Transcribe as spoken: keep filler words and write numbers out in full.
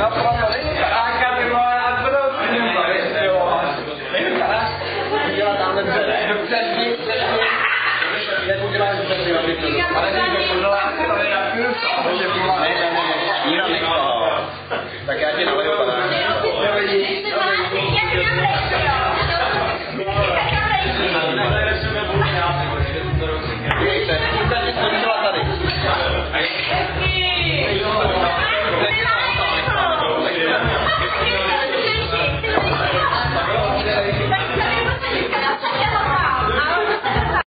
No, proprio lì, caraca, mi vuole la brutta. Io caraca, io la danno in zero. Io non ne so, perché oggi non volevo parlare.